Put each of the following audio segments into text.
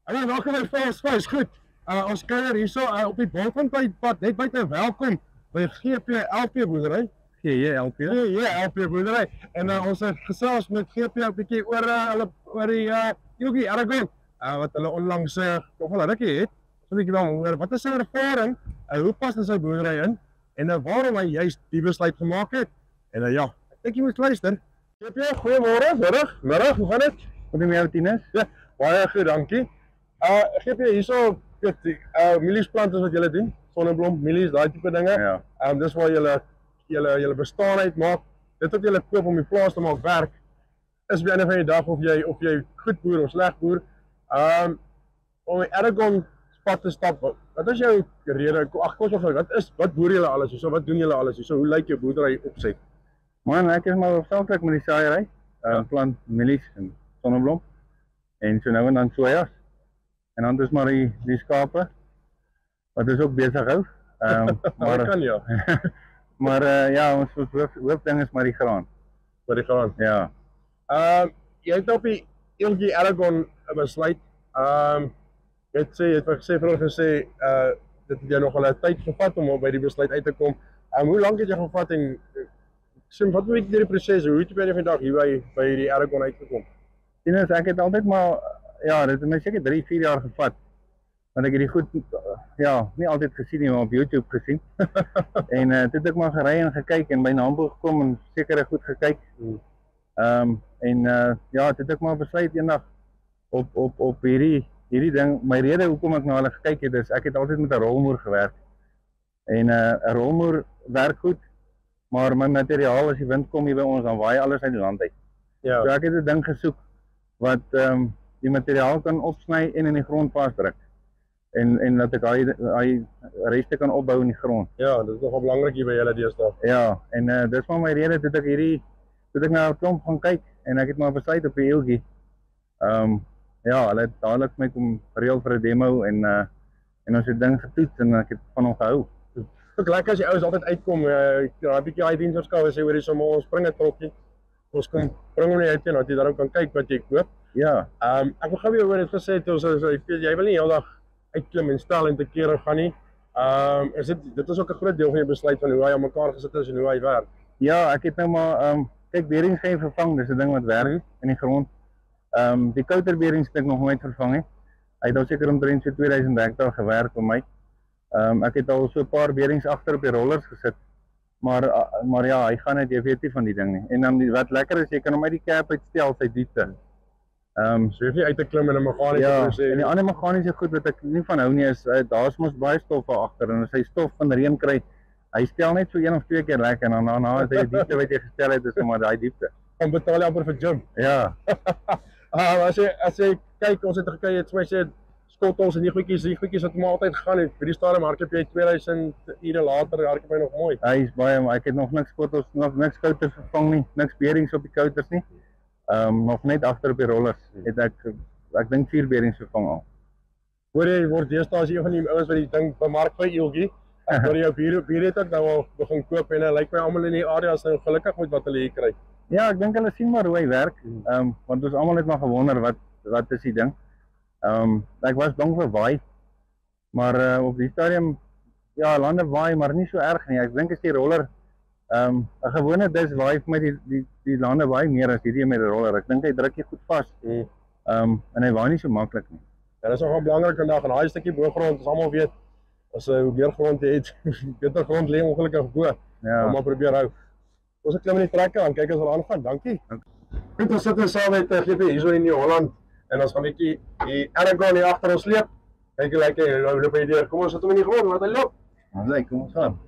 Hallo, welkom by Vals Vleis. Goed, ons kuier hierso op die Bolfontein-pad, net buite Welkom by GP-LP boerdery. GP-LP boerdery. En ons het gesels met GP 'n bietjie oor die Yogi Aragon wat hulle onlangs nog wel rukkie het. So 'n bietjie oor wat is sy ervaring, hoe pas in sy boerdery in en waarom hy juist die besluit gemaak het. En ja, ek dink jy moet luister. GP, goeiemôre, middag, hoe gaan dit? Hoe doen jou Tinus? Ja, baie goed, dankie. GP hierso mieliesplante wat julle doen, sonneblom, mielies, daai tipe dinge. Ja. Dis waar julle bestaan uitmaak. Dit wat julle koop om die plaas te maak werk, is by einde van die dag of jy goed boer of sleg boer. Om die Aragon pad te stap, wat is jou rede? Wat boer julle alles hierso? Wat doen julle alles hierso? Hoe lyk jou boerdery opset? Man, ek is maar hoofsaaklik met die saaiery. Plant mielies en sonneblom. En so nou en dan sojas. En dan is maar die skape wat is ook besig hou. Maar kan ja. Maar ja, ons hoofding is maar die graan. Maar die graan. Ja. Jy het op die Yogi Aragon besluit. Jy het vroeër gesê dit het jy nog wel 'n tyd gevat om by die besluit uit te kom. Hoe lank het jy gevat en wat moet jy die proses, hoe het jy by die vandag hier by die Aragon uitgekom? Tinus, ek het altyd maar ja, dit het my seker 3-4 jaar gevat. Want ek het die goed nie altyd gesien nie, maar op YouTube gesien. En toe het ek maar gery en gekyk en by Nampo gekom en sekere goed gekyk. Ja, toe het ek maar besluit eendag op hierdie ding. My rede hoekom ek na hulle gekyk het is ek het altyd met 'n rolmoer gewerk. En 'n rolmoer werk goed, maar my materiaal as die wind kom hier by ons dan waai alles uit die land uit. Ja. So ek het 'n ding gesoek wat die materiaal kan opsny en in die grond vasdruk. En dat ek hy reste kan opbou in die grond. Ja, dit is nogal belangrik hier by julle deesdae. Ja, en dis maar my rede dat ek na 'n klomp gaan kyk en ek het maar besluit op die Yogi. Ja, hulle het dadelik my kom reël vir 'n demo en ons het ding getoets en ek het van hom gehou. Ook lekker as die ouens altyd uitkom, 'n bietjie daai diensverskaffers sê hoor hierso maar ons spring 'n trokkie. Ons kom bring hom net uit en dat jy daarom kan kyk wat jy koop. Ja. Ek wil gou weer oor dit gesê het ons jy wil nie heeldag uitklim en stel en te kere gaan nie. Dit is ook 'n groot deel van jou besluit van hoe hy aan mekaar gesit is en hoe hy werk. Ja, ek het nou maar kyk beerings geen vervang, dis 'n ding wat werk in die grond. Die kouterbeerings het ek nog nooit vervang nie. Hy het al seker omtrent so 2000 hektaar gewerk vir my. Ek het al so 'n paar beerings agter op die rollers gesit. Maar ja, hy gaan net, jy weet nie van die ding nie. En dan wat lekker is, jy kan hom uit die cap uitstel sy diepte. So jy hoef nie uit te klim in 'n meganiese proses. Ja, en die ander meganiese goed wat ek nie van hou nie is daar's mos baie stof daar agter en as hy stof van reën kry, hy stel net so 1 of 2 keer lekker en dan na die diepte wat jy gestel het is maar daai diepte. Dan betaal jy amper vir gym. Ja. As jy kyk, ons het gekyk, het vir my sê skottels en die goedjies wat maar altyd gaan het. Vir die stadium hardloop jy 2000 ure later hardloop hy nog mooi. Hy is baie, maar ek het nog niks skottels, nog niks kouters vervang nie, niks beerings op die kouters nie. Nog net agter op die rollers het ek dink 4 beerings vervang al. Hoor jy word deesdae as een van die ouens wat die ding bemark by Yogi. Hoor jy jou bure het ook nou al begin koop en lyk my almal in die area is nou gelukkig met wat hulle hier kry. Ja, ek dink hulle sien maar hoe hy werk. Want ons almal het maar gewonder wat is die ding. Ek was bang vir waai. Maar op die stadium ja, lande waai, maar nie so erg nie. Ek dink as die roller 'n gewone dis waai vir my die lande waai meer as hierdie met die roller. Ek dink hy druk jy goed vas. En hy waai nie so maklik nie. Ja, dis nogal belangrik vandag en daai stukkie boergrond, ons almal weet as hoe meer grond jy het, beter grond lê ongelukkig bo. Ja. Maar probeer hou. Ons klim in die trekker aan, kyk as hulle aangaan. Dankie. Goed, ons sit saam met GP hierso in Nieu-Holland en ons gaan 'n bietjie die Aragon hier agter ons sleep. Kyk hoe lyk hy, nou loop hy deur. Kom ons sit hom in die grond, laat hy loop. Alright, kom ons gaan.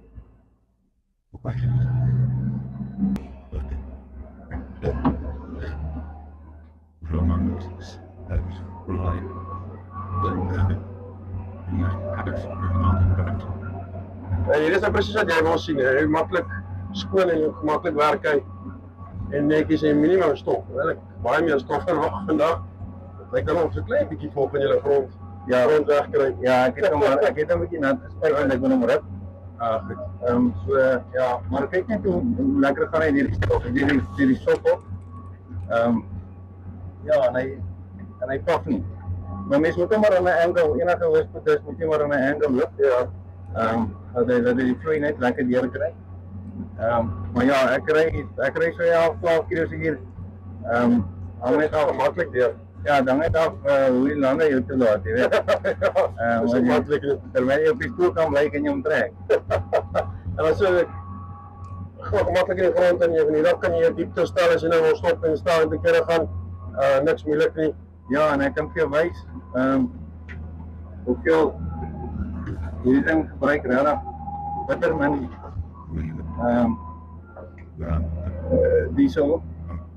Hier is nou presies wat jy wil sien, hy maklik skoon en maklik werk hy. En netjies en minimum stof. Baie meer stof verwag vandag. Ek kan nog so 'n klein bietjie volg in julle grond. Ja, grond wegkry. Ja, ek het hom 'n bietjie nat gespuit en ek wil hom ruk. Goed. So ja, maar kyk net hoe lekker gaan hy hierdie stof, hierdie sop op. Ja, en hy paf nie. Maar mens moet maar aan 'n angle, enige wispedis moet jy maar aan 'n angle loop. Ja. Dat die vloei net lekker deur kry. Maar ja, ek kry so ja 12 km/h. Hang net af maklik deur. Ja, dan net af hoe die lande jou toelaat, jy weet. Dis so maklik. Terwyl jy op die stoel kan bly kan jy hom trek. En dan so gemakkelijk in de grond en dan kan je je diepte stellen als je nou wil stoppen en staan en te keren gaan. Niks moeilijk niet. Ja, en ek kan vir jou wys hoeveel hierdie ding gebruik regtig bitter min diesel.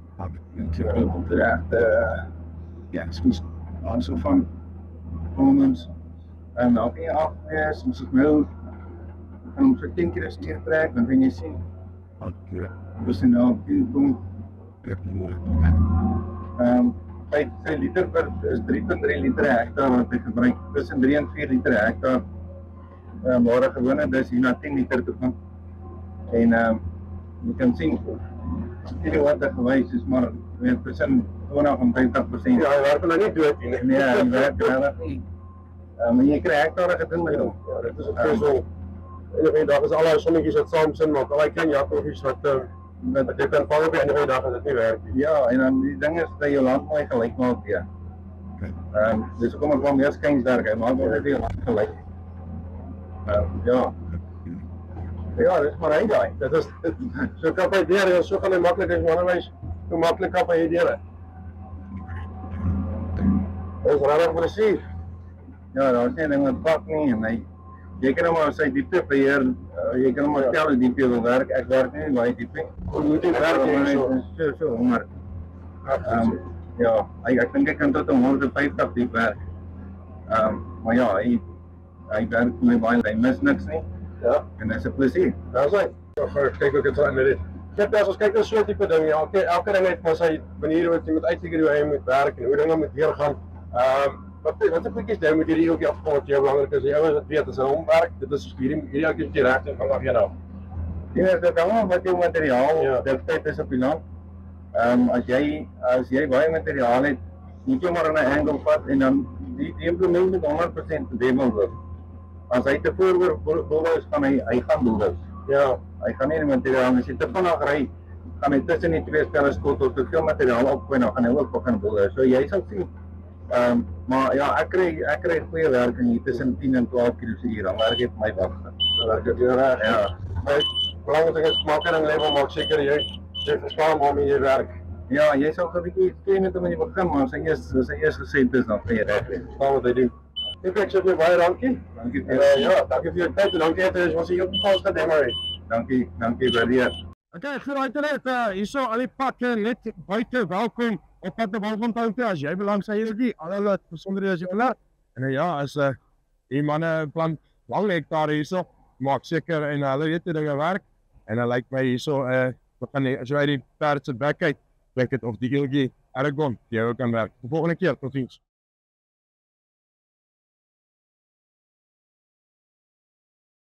Ja, soms also van moments en dan kan je afweer, soms het nou kan hom so 10 keer steer trek, dan kan jy sien dus in nou doen 5 liter is 3,3 liter per hektaar wat ek gebruik, tussen 3 en 4 liter per hektaar. Maar gewone dis hier na 10 liter toe gaan. En jy kan sien hierdie wat ek gewys is maar weet tussen 20 en 50%. Ja, hy werk nou nie dood nie. Nee, hy werk regtig nie. Maar jy kry hektare gedoen met hom. Ja, dit is 'n puzzle. En dag is al daai sonnetjies wat saam sin maak, al daai klein jakkofies wat jy kan vang op die einde van die dag as dit nie werk nie. Ja, en dan die ding is dat jou land mooi gelyk maak weer. Dus kom ek wel meer skynswerk, hy maak net die land gelyk. Ja. Ja, dis maar hy daai. Dit is so kap hy deur en so gaan hy maklik is, maar anderwys hoe maklik kap hy deur. Ons regtig presies. Ja, daar is nie ding wat pak nie en jy kan hom maar sy diepte beheer, jy kan hom maar stel hoe diep jy wil werk, ek werk nie baie diep nie. Hoe moet jy werk hier so honger. Ja, ek dink ek kan tot 150 diep werk. Maar ja, hy werk my baie, hy mis niks nie. Ja. En dit is 'n plesier. Daar's hy. Kyk ook dit aan met dit. As ons kyk na so 'n tipe ding, ja, elke ding het maar sy maniere wat jy moet uitfigure hoe hy moet werk en hoe dinge moet deurgaan. Wat 'n bietjie nou met hierdie ouetjie afkom wat jou belangrik is, die ouens wat weet as hy hom werk, dit is hierdie ouetjie reg en van af hier nou. Ja, dit hang wat jou materiaal, dit is op die land. As jy baie materiaal het, moet jy maar aan 'n angle vat en dan die implement met 100% bedemel word. As hy te voor is, gaan hy gaan boel. Ja, hy gaan nie die materiaal, as jy te vinnig ry, gaan hy tussen die twee spelle skot of te veel materiaal opgooi, dan gaan hy ook begin boel. So jy sal sien. Maar ja, ek kry goeie werking hier tussen 10 en 12 km/h, dan werk ek my wag. Dan werk ek weer reg. Ja. Belangrijk is maak en level maak seker jy verstaan waarmee jy werk. Ja, jy sal 'n bietjie klein met hom in die begin, maar as hy eers gesend is, dan gaan jy reg wees. Verstaan wat hy doen. Ek sê vir baie dankie. Dankie. Ja, dankie vir jou tyd en dankie dat jy ons hier op die pas gedemmer het. Dankie waardeer. Okay, so uiteraard hierso al die pakke net buite welkom op pad na Bloemfontein toe as jy belangstel hierdie alle besonderhede as jy wil. En ja, as die manne plant lang hektare hierso, maak seker en hulle weet hoe dinge werk en dan lyk my hierso we gaan so uit die perd se bek uit kyk dit of die eeltjie Aragon jy ook kan werk. Die volgende keer, tot ziens.